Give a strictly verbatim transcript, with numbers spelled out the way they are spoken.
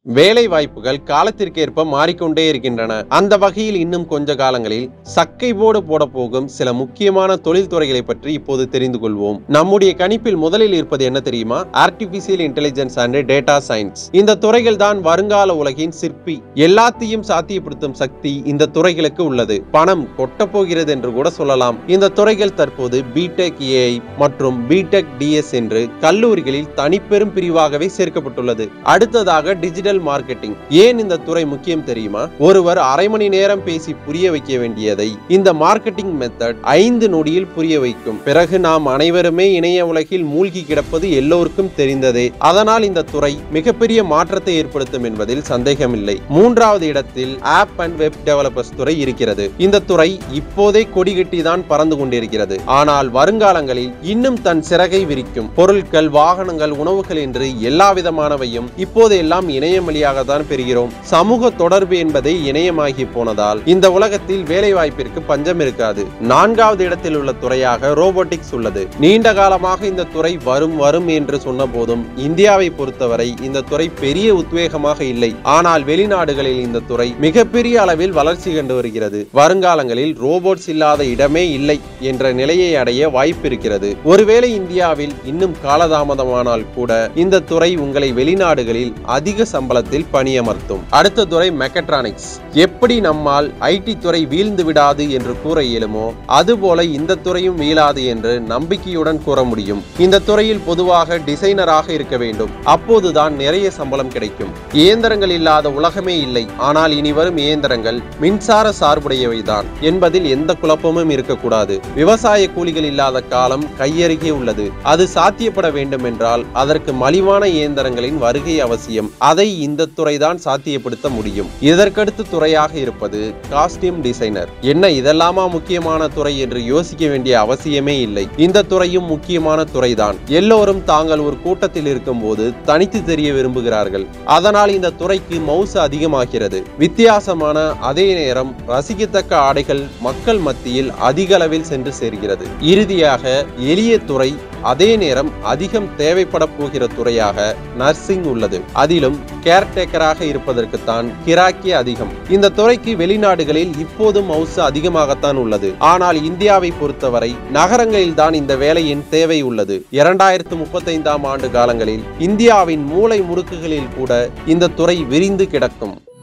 வேலை வாய்ப்புகள் காலத்திற்கேற்ப மாறிக்கொண்டே இருக்கின்றன. அந்த வகையில் இன்னும் கொஞ்ச காலங்களில் சக்கை போடு போட போகும் சில முக்கியமான தொழில்துறைகளை பற்றி இப்போது தெரிந்து கொள்வோம். நம்முடைய கணிப்பில் முதலில் இருப்பது என்ன தெரியுமா? Artificial intelligence and data science. இந்த துறைகள் தான் வருங்கால உலகின் சிற்பி. எல்லாத்தையும் சாத்தியப்படுத்தும் சக்தி இந்த துறைகளுக்கு உள்ளது. பணம் கொட்ட போகிறது என்று கூட சொல்லலாம். இந்த துறைகள் தற்போது பிடெக் ஏஐ மற்றும் பிடெக் டிஎஸ் என்று கல்லூரிகளில் தனிப்பெரும் பிரிவாகவே சேர்க்கப்பட்டுள்ளது. அடுத்ததாக டிஜிட்டல் மார்க்கெட்டிங். ஏன் இந்த துறை முக்கியம் தெரியுமா? ஒருவர் அரை மணி நேரம் பேசி புரிய வைக்க வேண்டியதை இந்த மார்க்கெட்டிங் மெத்தட் ஐந்து நொடியில் புரிய வைக்கும். பிறகு நாம் அனைவருமே இணைய உலகில் மூழ்கி கிடப்பது எல்லோருக்கும் தெரிந்ததே. அதனால் இந்த துறை மிகப்பெரிய மாற்றத்தை ஏற்படுத்தும் என்பதில் சந்தேகமில்லை. மூன்றாவது இடத்தில் ஆப் அண்ட் வெப் டெவலப்பர்ஸ் துறை இருக்கிறது. இந்த துறை இப்போதே கொடிகட்டி தான் பறந்து கொண்டிருக்கிறது. ஆனால் வருங்காலங்களில் இன்னும் தன் சிறகை விரிக்கும். பொருட்கள், வாகனங்கள், உணவுகள் என்று எல்லா விதமானவையும் இப்போது எல்லாம் இணையம் வழியாக தான் பெறுகிறோம். சமூக தொடர்பு என்பதை இணையமாகி போனதால் இந்த உலகத்தில் வேலை வாய்ப்பிற்கு பஞ்சம் இருக்காது. நான்காவது இடத்தில் உள்ள துறையாக ரோபோட்டிக்ஸ் உள்ளது. நீண்ட காலமாக இந்த துறை வரும் வரும் என்று சொன்ன போதும் இந்தியாவை பொறுத்தவரை இந்த துறை பெரிய உத்வேகமாக இல்லை. ஆனால் வெளிநாடுகளில் இந்த துறை மிகப்பெரிய அளவில் வளர்ச்சி கண்டு வருகிறது. வருங்காலங்களில் ரோபோட்ஸ் இல்லாத இடமே இல்லை என்ற நிலையை அடைய வாய்ப்பு இருக்கிறது. ஒருவேளை இந்தியாவில் இன்னும் காலதாமதமானால் கூட இந்த துறை உங்களை வெளிநாடுகளில் அதிக சம்பளத்தில் பணியமர்த்தும். அடுத்த துறை மெக்கட்ரானிக்ஸ். எப்படி நம்மால் ஐடி துறை வீழ்ந்து விடாது என்று கூற இயலுமோ அதுபோல இந்த துறையும் வீழாது என்று நம்பிக்கையுடன் கூற முடியும். இந்த துறையில் பொதுவாக டிசைனராக இருக்க வேண்டும். அப்போதுதான் நிறைய சம்பளம் கிடைக்கும். இயந்திரங்கள் இல்லாத உலகமே இல்லை. ஆனால் இனி வரும் இயந்திரங்கள் மின்சார சார்புடையவைதான் என்பதில் எந்த குழப்பமும் இருக்கக்கூடாது. விவசாய கூலிகள் இல்லாத காலம் கையருகே உள்ளது. அது சாத்தியப்பட வேண்டும் என்றால் அதற்கு மலிவான இயந்திரங்களின் வருகை அவசியம். அதை இந்த துறைதான் சாத்தியப்படுத்த முடியும். இதற்கடுத்து துறையாக இருப்பது காஸ்டியூம் டிசைனர். என்ன இதெல்லாமா முக்கியமான துறை என்று யோசிக்க வேண்டிய அவசியமே இல்லை. இந்த துறையும் முக்கியமான துறைதான். எல்லோரும் தாங்கள் ஒரு கூட்டத்தில் இருக்கும் போது தனித்து தெரிய விரும்புகிறார்கள். அதனால் இந்த துறைக்கு மவுசு அதிகமாகிறது. வித்தியாசமான அதே நேரம் ரசிக்கத்தக்க ஆடைகள் மக்கள் மத்தியில் அதிக அளவில் சென்று சேர்கிறது. இறுதியாக எளிய துறை அதே நேரம் அதிகம் தேவைப்பட போகிற துறையாக நர்சிங் உள்ளது. அதிலும் கேர்டேக்கராக இருப்பதற்குத்தான் கிராக்கி அதிகம். இந்த துறைக்கு வெளிநாடுகளில் இப்போதும் மவுசு அதிகமாகத்தான் உள்ளது. ஆனால் இந்தியாவை பொறுத்தவரை நகரங்களில் தான் இந்த வேலையின் தேவை உள்ளது. இரண்டாயிரத்து முப்பத்தி ஐந்தாம் ஆண்டு காலங்களில் இந்தியாவின் மூலை முடுக்குகளில் கூட இந்த துறை விரிந்து கிடக்கும்.